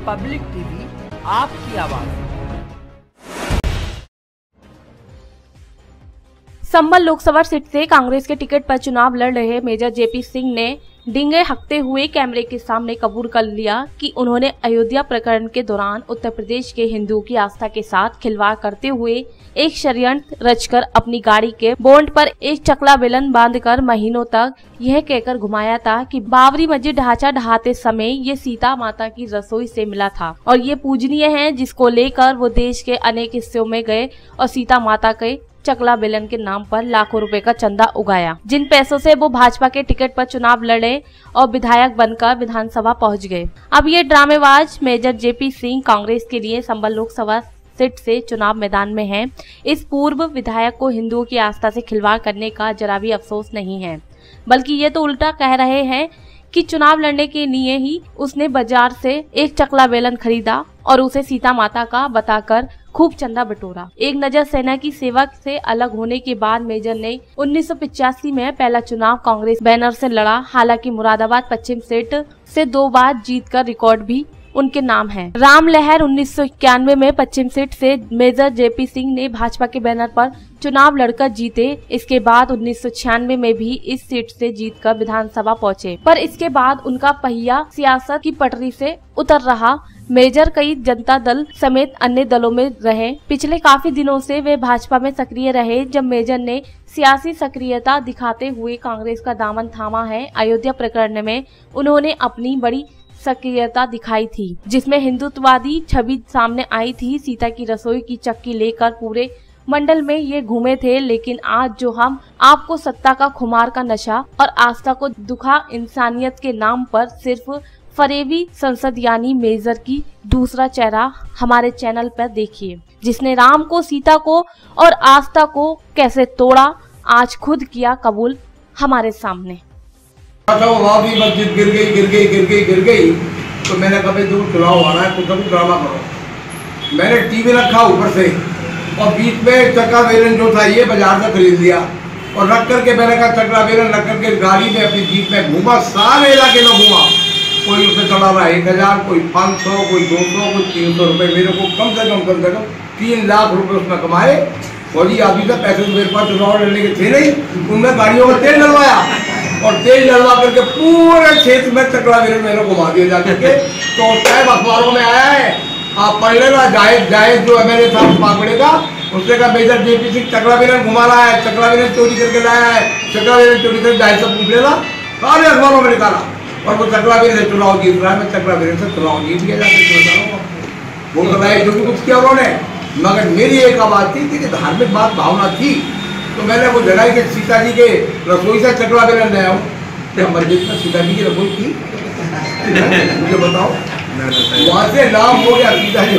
Public TV, आपकी आवाज। संभल Lok Sabha seat से कांग्रेस के टिकट पर चुनाव लड़ रहे मेजर जेपी सिंह ने डींगे हकते हुए कैमरे के सामने कबूल कर लिया कि उन्होंने अयोध्या प्रकरण के दौरान उत्तर प्रदेश के हिंदुओं की आस्था के साथ खिलवाड़ करते हुए एक षड्यंत्र रचकर अपनी गाड़ी के बोनट पर एक चकला बेलन बांधकर महीनों तक यह कहकर घुमाया था कि बाबरी मस्जिद ढांचा ढहाते समय ये सीता माता की रसोई से मिला था और ये पूजनीय है, जिसको लेकर वो देश के अनेक हिस्सों में गए और सीता माता के चकला बेलन के नाम पर लाखों रुपए का चंदा उगाया, जिन पैसों से वो भाजपा के टिकट पर चुनाव लड़े और विधायक बनकर विधानसभा पहुंच गए। अब ये ड्रामेबाज मेजर जेपी सिंह कांग्रेस के लिए संभल लोकसभा सीट से चुनाव मैदान में हैं। इस पूर्व विधायक को हिंदुओं की आस्था से खिलवाड़ करने का जरा भी अफसोस नहीं है, बल्कि ये तो उल्टा कह रहे हैं कि चुनाव लड़ने के लिए ही उसने बाजार से एक चकला बेलन खरीदा और उसे सीता माता का बताकर खूब चंदा बटोरा। एक नजर सेना की सेवा से अलग होने के बाद मेजर ने 1985 में पहला चुनाव कांग्रेस बैनर से लड़ा। हालांकि मुरादाबाद पश्चिम सीट से 2 बार जीतकर रिकॉर्ड भी उनके नाम है। राम लहर 1991 में पश्चिम सीट से मेजर जेपी सिंह ने भाजपा के बैनर पर चुनाव लड़कर जीते। इसके बाद 1996 में भी इस सीट से जीतकर विधानसभा पहुंचे, पर इसके बाद उनका पहिया सियासत की पटरी से उतर रहा। मेजर कई जनता दल समेत अन्य दलों में रहे। पिछले काफी दिनों से वे भाजपा में सक्रिय रहे। जब मेजर ने सियासी सक्रियता दिखाते हुए कांग्रेस का दामन थामा है, अयोध्या प्रकरण में उन्होंने अपनी बड़ी सक्रियता दिखाई थी, जिसमें हिंदुत्ववादी छवि सामने आई थी। सीता की रसोई की चक्की लेकर पूरे मंडल में ये घूमे थे। लेकिन आज जो हम आपको सत्ता का खुमार का नशा और आस्था को दुखा इंसानियत के नाम पर सिर्फ फरेबी संसद यानी मेजर की दूसरा चेहरा हमारे चैनल पर देखिए, जिसने राम को, सीता को और आस्था को कैसे तोड़ा, आज खुद किया कबूल हमारे सामने। बाबरी मस्जिद गिर गई तो मैंने कभी दूर चुनाव आ रहा है तो कभी ड्रामा करो। मैंने टीवी रखा ऊपर से और बीच में चक्का बेलन जो था ये बाजार से खरीद लिया और रख करके मैंने कहा चक्का बेलन रख करके गाड़ी में अपनी जीप में घूमा, सारे इलाके में घूमा। कोई उससे चला रहा 1000, कोई 500, कोई 200, कोई 300 रुपये। मेरे को कम से कम 3 लाख रुपए उसमें कमाए। और जी अभी तक पैसे मेरे पास चुनाव लड़ने के थे नहीं, उनने गाड़ियों का तेल डलवाया और तेल डलवा करके पूरे क्षेत्र में चकला बेलन मैंने घुमा दिया जा करके। तो टाइम अखबारों में आया है, आप पढ़ लेना। जायज जो एमएलए था पाकड़े का, उसने कहा मेजर जेपी सिंह चकला बेलन घुमा रहा है, चकला बेलन चोरी करके लाया है, चकला बेलन चोरी करके जायज सब पूछ लेना। सारे अखबारों में निकाला और वो चकला बेलन से चुनाव जीत रहा है। मैं चकला बेलन से चुनाव जीत गया वो बताया जो भी कुछ किया उन्होंने। मगर मेरी एक आवाज थी कि धार्मिक बात भावना थी तो मैंने वो जगह के सीता जी के रसोई से चकला बेलन ले आऊँ। क्या मस्जिद में सीता जी की रसोई थी? मुझे बताओ। वहाँ से नाम हो गया सीता जी।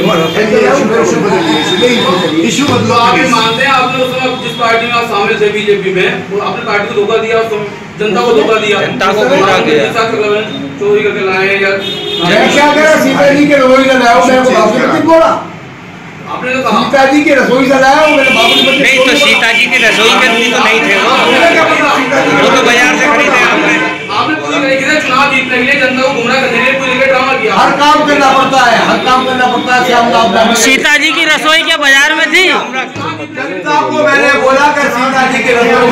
इशू बदलो। आप मानते हैं आपने उस समय जिस पार्टी में आप शामिल थे बीजेपी में, वो अपनी पार्टी को धोखा दिया, जनता को धोखा दिया, जनता को गुमराह किया, चोरी करके लाए या मैं क्या कह रहा सीता जी के रसोई से लाया हूँ? मैं बाबरी मस्जिद बोला? आपने तो कहा सीता जी के रसोई से लाया हूँ। मैंने बाबरी मस्जिद नहीं, तो सीता जी की रसोई में तो नहीं थे वो तो बाजार से खरीदे आपने पूरी तरीके से चुनाव जीतने के लिए, जनता को गुमराह करने के लिए पूरी तरीके ड्रामा किया। हर काम करना पड़ता है, हर काम करना पड़ता है। सीता जी की रसोई क्या बाजार में थी? जनता को मैंने बोला कि सीता जी की रसोई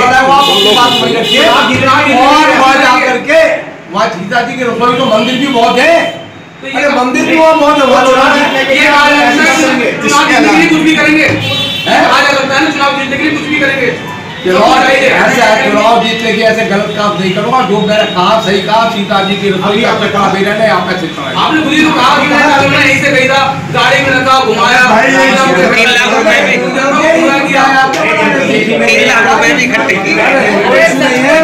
करके वहाँ सीता जी की रसोई तो मंदिर भी बहुत है, तो ये मंदिर भी वहाँ बहुत कुछ भी करेंगे। चुनाव जीतने के लिए कुछ भी करेंगे। चुनाव जीतने की ऐसे गलत काम नहीं करूँगा। जो मैंने कहा सही कहा, सीता जी की रसोई आपने कहा बेलन है, आप ऐसे आपने खुद ही तो कहा कि मैंने यहीं से गई था, गाड़ी में रखा, घुमाया, 3 लाख रुपए भी इकट्ठे किए।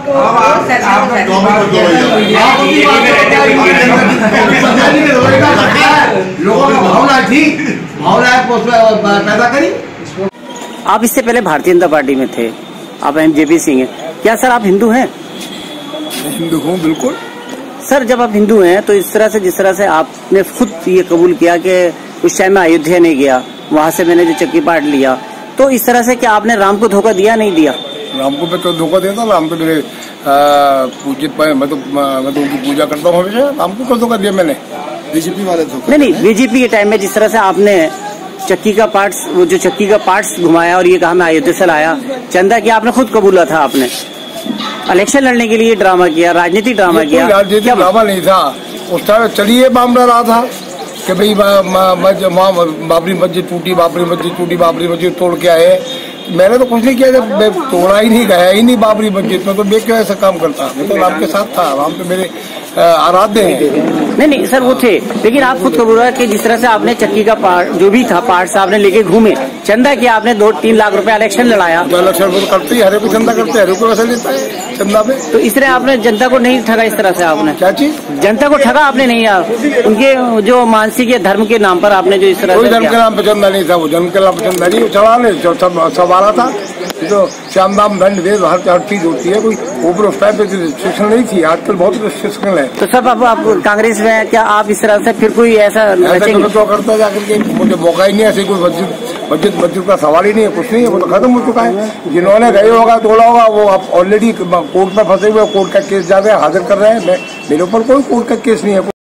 लोगों की भावना थी, भावना पैदा करी। आप इससे पहले भारतीय जनता पार्टी में थे, आप जेपी सिंह हैं। क्या सर आप हिंदू हैं? हिंदू हूँ बिल्कुल। सर जब आप हिंदू हैं तो इस तरह से, जिस तरह से आपने खुद ये कबूल किया कि उस टाइम में अयोध्या नहीं गया, वहाँ से मैंने जो चक्की पाट लिया, तो इस तरह से क्या आपने राम को धोखा दिया नहीं दिया? राम को मैं तो धोखा देता, राम तो मेरे पूजित, मैं तो उनकी पूजा करता हूँ हमेशा। राम को क्यों धोखा दिया मैंने? बीजेपी वाले तो नहीं, बीजेपी के टाइम में जिस तरह से आपने चक्की का पार्ट्स घुमाया और ये कहा मैं अयोध्या से लाया, चंदा की आपने खुद कबूला था, आपने इलेक्शन लड़ने के लिए ड्रामा किया, राजनीतिक ड्रामा किया। राजनीतिक ड्रामा नहीं था उस टाइम, चलिए मामला रहा था कि भाई बाबरी मस्जिद टूटी, बाबरी मस्जिद तोड़ के आए। मैंने तो कुछ नहीं किया, जब मैं तोड़ा ही नहीं, गया ही नहीं बाबरी मस्जिद में, तो मैं क्यों ऐसा काम करता? मैं तो राम के साथ था, राम तो मेरे आराध्य हैं। नहीं सर, वो थे, लेकिन आप खुद कबूल कि जिस तरह से आपने चक्की का जो भी था पार्ट्स आपने लेके घूमे, चंदा किया आपने 2-3 लाख रुपए इलेक्शन लड़ाया। 2 लाख रुपए करते ही, हरे को चंदा करते, हरे को वैसे लेता है चंदा पे। तो इस तरह आपने जनता को नहीं ठगा, इस तरह से आपने क्या चीज जनता को ठगा आपने नहीं, आप उनके जो मानसिक या धर्म के नाम पर आपने जो इस तरह कोई धर्म के नाम पे चंदा नहीं था, वो धर्म के नाम पे चंदा नहीं, चढ़ा ले सब आ रहा था। जो श्याम दाम दंड वेद हर चीज होती है, कोई ऊपर उस टाइप पे रिस्ट्रिक्शन नहीं थी, आजकल बहुत रिस्ट्रिक्शन है। तो सब आप कांग्रेस में हैं, क्या आप इस तरह से फिर कोई ऐसा तो करता जाकर के? मुझे मौका ही नहीं, ऐसे कोई मस्जिद का सवाल ही नहीं है, कुछ नहीं है, वो तो खत्म हो चुका है। जिन्होंने गए होगा, तोड़ा होगा, वो आप ऑलरेडी कोर्ट में फंसे हुए, कोर्ट का केस जा रहे हैं, हाजिर कर रहे हैं। मेरे ऊपर कोई कोर्ट का केस नहीं है।